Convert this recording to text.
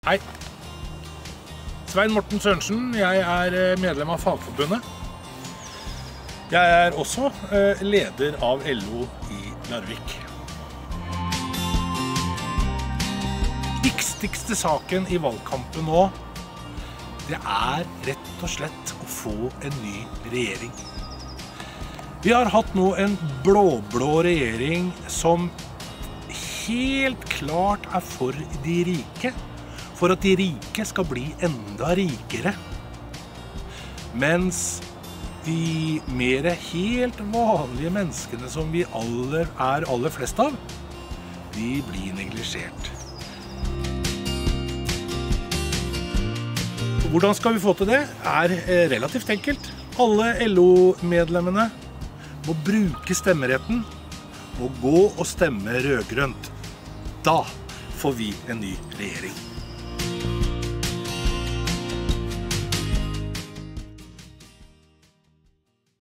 Hei. Svein Morten Sørensen, jeg er medlem av Fagforbundet. Jeg er også leder av LO i Larvik. Viktigste saken i valgkampen nå, det er rett og slett å få en ny regjering. Vi har hatt nå en blå-blå regjering som helt klart er for de rike, for at de rike skal bli enda rikere. Mens de mer helt vanlige menneskene som vi er aller flest av, de blir neglisjert. Hvordan skal vi få til det? Er relativt enkelt. Alle LO-medlemmene må bruke stemmeretten og gå og stemme rødgrønt. Da får vi en ny regjering.